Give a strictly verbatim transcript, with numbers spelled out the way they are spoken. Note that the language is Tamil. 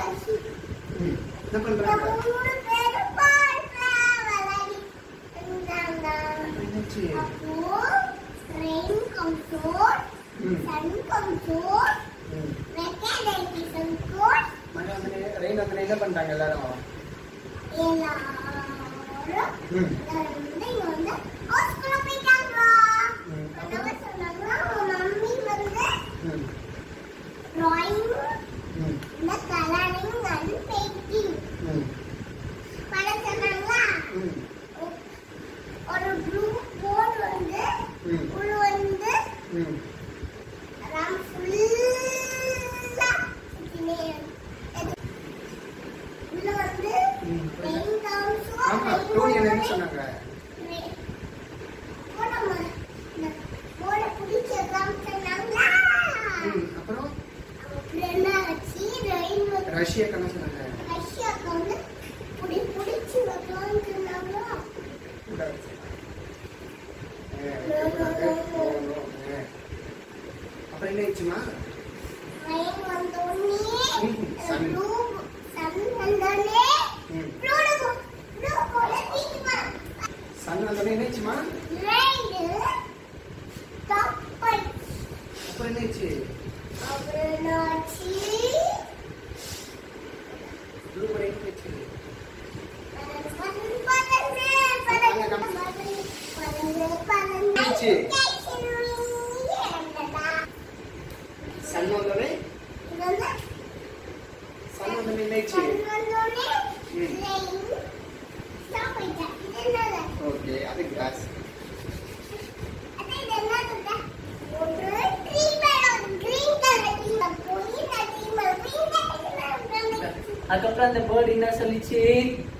என்ன பண்றாங்க? மூணு பேரும் பால்ல விளையாடி இருந்தாங்க. என்னாச்சு? அப்போ ரெயின் கம்சோட், சன் கம்சோட், வெக்கேடேட்டி கம்சோட். மழை வந்து ரெயின் வந்து என்ன பண்றாங்க எல்லாரும்? எல்லாரும் வந்து இங்க வந்து ஹாஸ்பிடல்ல போயிட்டாங்க. அவங்க சொன்னாங்க மம்மி வந்து drawing, இந்த coloring and painting. பண்ண சொன்னாங்களா? ஒரு ப்ளூ போர்டு வந்து உள்ள வந்து ரம் ஃபுல்லா சுத்தினே உள்ள வந்து பெயிண்ட் ஆல்சோ. ஆமா, டோனி என்ன சொன்னாங்க? போடமா இந்த போர்ட புடிச்சு காமிச்சாங்களா? அப்புறம் ரெண்டா வச்சி ரெயின் வந்து ரஷ்யா கண்ண சொன்னாங்க. ரஷ்யா வந்து புடி புடிச்சு வைக்கலாம்னு சொன்னாங்க. அப்புறம் என்ன ஆச்சுமா? ரெயின் வந்தோடனே சன் ப்ளூ சன் வந்தோடனே ப்ளூ ப்ளூ போல தீக்குமா. சன் வந்தோடனே என்ன ஆச்சுமா? ரெயின் தப்பை. அப்புறம் என்ன ஆச்சு? அப்புறம் என்னாச்சு? ப்ளூ ரெயின் ஆச்சு. சன் வந்தோடனே சன் வந்தோடனே என்ன ஆச்சு? ஓகே, அது கிளாஸ். அதுக்கப்புறம் அந்த பேர்டு என்ன சொல்லிச்சு?